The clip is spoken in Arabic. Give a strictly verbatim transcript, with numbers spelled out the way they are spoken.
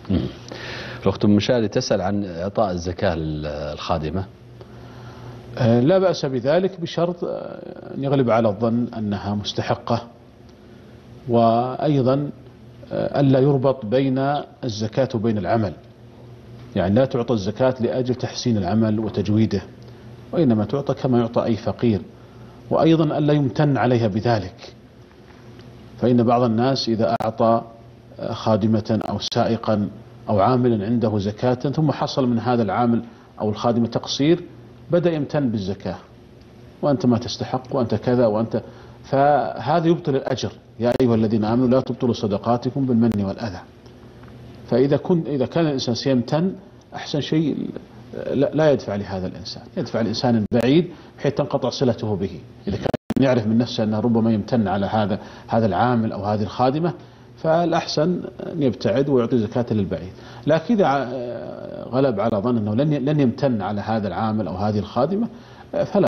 الأخت أم مشاري تسأل عن إعطاء الزكاة للخادمة. لا بأس بذلك بشرط أن يغلب على الظن أنها مستحقة، وأيضا ألا يربط بين الزكاة وبين العمل، يعني لا تعطى الزكاة لأجل تحسين العمل وتجويده، وإنما تعطى كما يعطى أي فقير. وأيضا ألا يمتن عليها بذلك، فإن بعض الناس إذا أعطى خادمة أو سائقا أو عاملا عنده زكاة ثم حصل من هذا العامل أو الخادمة تقصير بدأ يمتن بالزكاة، وأنت ما تستحق وأنت كذا وأنت، فهذا يبطل الأجر. يا أيها الذين آمنوا لا تبطلوا صدقاتكم بالمن والأذى. فإذا كن إذا كان الإنسان سيمتن أحسن شيء لا يدفع لهذا الإنسان، يدفع الإنسان بعيد بحيث تنقطع صلته به. إذا كان يعرف من نفسه أنه ربما يمتن على هذا هذا العامل أو هذه الخادمة، فالأحسن أن يبتعد ويعطي زكاة للبعيد. لكن إذا غلب على ظن أنه لن لن يمتن على هذا العامل أو هذه الخادمة فلا